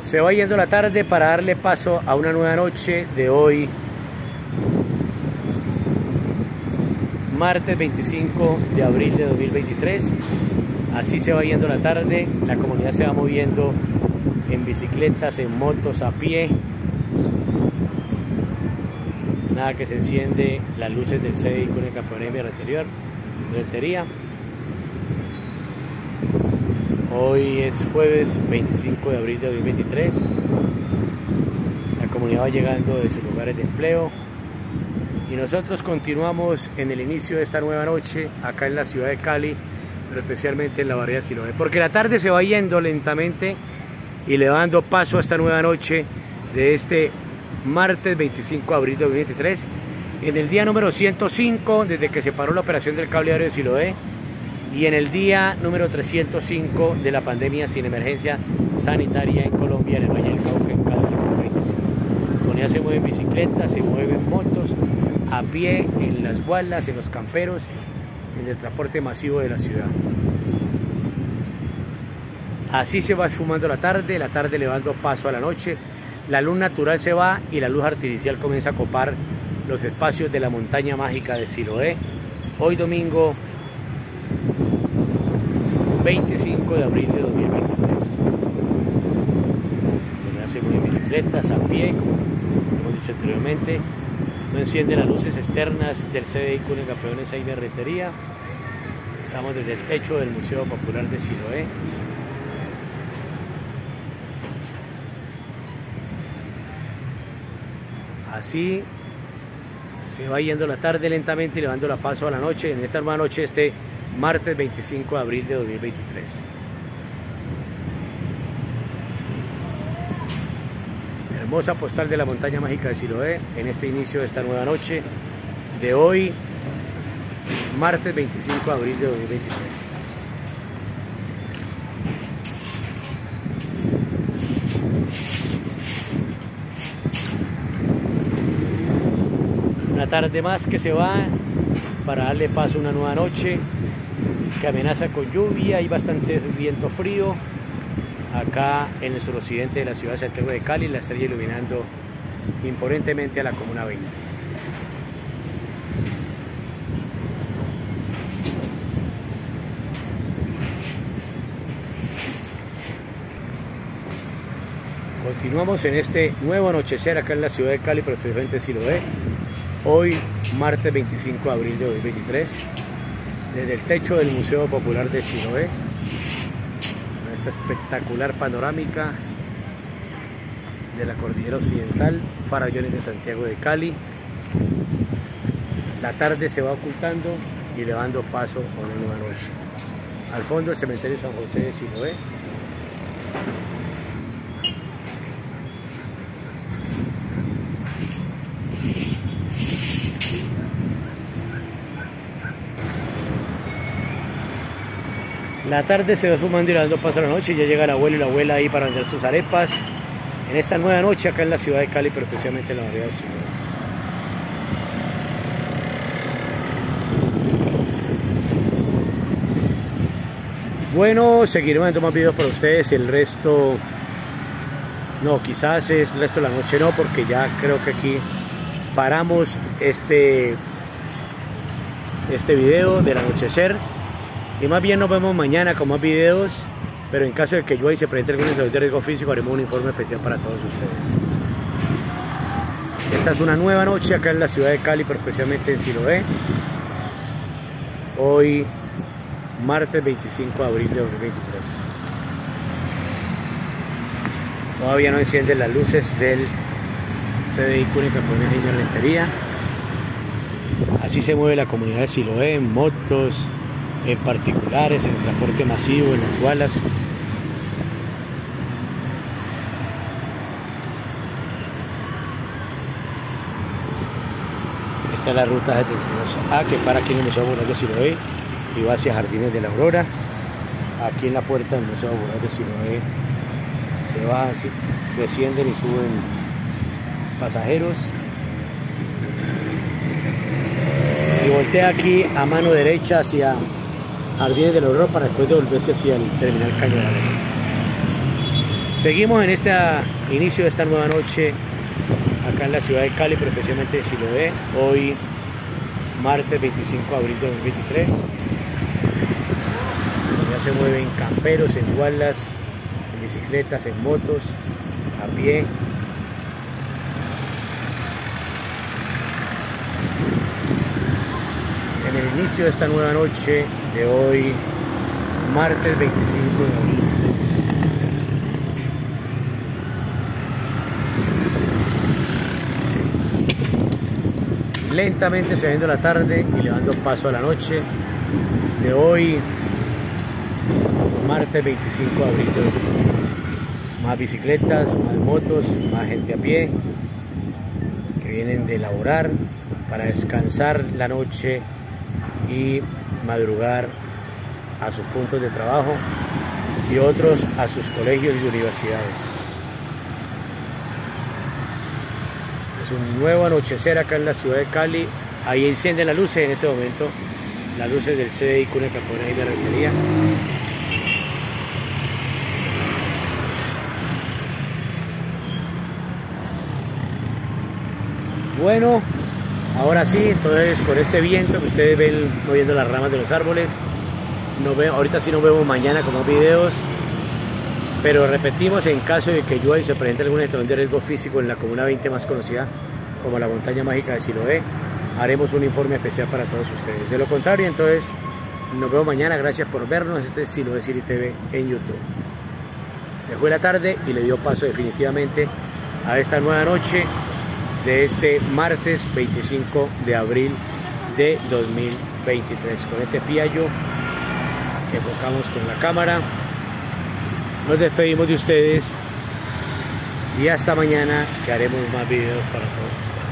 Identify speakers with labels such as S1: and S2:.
S1: Se va yendo la tarde para darle paso a una nueva noche de hoy, martes 25 de abril de 2023. Así se va yendo la tarde, la comunidad se va moviendo en bicicletas, en motos, a pie. Nada que se enciende las luces del CDI con el campeonato anterior, rentería. Hoy es jueves 25 de abril de 2023. La comunidad va llegando de sus lugares de empleo y nosotros continuamos en el inicio de esta nueva noche acá en la ciudad de Cali, pero especialmente en la barriada de Siloé, porque la tarde se va yendo lentamente y le va dando paso a esta nueva noche de este martes 25 de abril de 2023, en el día número 105 desde que se paró la operación del cable aéreo de Siloé y en el día número 305 de la pandemia sin emergencia sanitaria en Colombia, en el Valle del Cauca, en Cali. La comunidad se mueve en bicicletas, se mueve en motos, a pie, en las gualas, en los camperos, en el transporte masivo de la ciudad. Así se va esfumando la tarde le va dando paso a la noche. La luz natural se va y la luz artificial comienza a copar los espacios de la montaña mágica de Siloé. Hoy domingo 25 de abril de 2023. Donde hacemos en bicicletas, a pie, como hemos dicho anteriormente. No enciende las luces externas del CDI con el campeón en Saime Rentería. Estamos desde el techo del Museo Popular de Siloé. Así se va yendo la tarde lentamente y le dando la paso a la noche, en esta nueva noche, este martes 25 de abril de 2023. Hermosa postal de la montaña mágica de Siloé en este inicio de esta nueva noche de hoy, martes 25 de abril de 2023. Una tarde más que se va para darle paso a una nueva noche que amenaza con lluvia y bastante viento frío acá en el suroccidente de la ciudad de Santiago de Cali, la estrella iluminando imponentemente a la Comuna 20. Continuamos en este nuevo anochecer acá en la ciudad de Cali, pero especialmente Siloé. Hoy, martes 25 de abril de 2023, desde el techo del Museo Popular de Siloé, esta espectacular panorámica de la cordillera occidental, farallones de Santiago de Cali. La tarde se va ocultando y le va dando paso a una nueva noche. Al fondo el cementerio San José de Siloé. La tarde se va fumando y le dando paso a la noche y ya llega el abuelo y la abuela ahí para vender sus arepas en esta nueva noche acá en la ciudad de Cali, pero especialmente en la barriada de Siloé. Bueno, seguiremos viendo más videos para ustedes. El resto, no, quizás es el resto de la noche no, porque ya creo que aquí paramos este video del anochecer. Y más bien nos vemos mañana con más videos, pero en caso de que yo ahí se presente algún incidente de riesgo físico, haremos un informe especial para todos ustedes. Esta es una nueva noche acá en la ciudad de Cali, pero especialmente en Siloé. Hoy, martes 25 de abril de 2023. Todavía no encienden las luces del CDI Cúnica con el Rentería. Así se mueve la comunidad de Siloé en motos, en particulares, en el transporte masivo, en las gualas. Esta es la ruta 72A que para aquí en el Museo Popular de Siloé y va hacia Jardines de la Aurora. Aquí en la puerta del Museo Popular de Siloé se va así, descienden y suben pasajeros. Y voltea aquí a mano derecha hacia Jardines de la Aurora para después devolverse hacia el terminal Cañaveral. Seguimos en este inicio de esta nueva noche acá en la ciudad de Cali, pero especialmente en Siloé. Hoy martes 25 de abril de 2023. Ya se mueven camperos en gualas, en bicicletas, en motos, a pie. En el inicio de esta nueva noche de hoy, martes 25 de abril. Lentamente se viendo la tarde y le dando paso a la noche de hoy, martes 25 de abril de 2023. Más bicicletas, más motos, más gente a pie que vienen de laborar para descansar la noche y madrugar a sus puntos de trabajo y otros a sus colegios y universidades. Es un nuevo anochecer acá en la ciudad de Cali. Ahí encienden las luces en este momento, las luces del CDI Cune Capone y de la Retería. Bueno, ahora sí, entonces con este viento que ustedes ven moviendo las ramas de los árboles, ahorita sí nos vemos mañana con más videos, pero repetimos, en caso de que llueva y se presente alguna situación de riesgo físico en la comuna 20 más conocida como la montaña mágica de Siloé, haremos un informe especial para todos ustedes. De lo contrario, entonces nos vemos mañana. Gracias por vernos. Este es Siloé City TV en YouTube. Se fue la tarde y le dio paso definitivamente a esta nueva noche de este martes 25 de abril de 2023. Con este piallo que enfocamos con la cámara, nos despedimos de ustedes y hasta mañana, que haremos más videos para todos ustedes.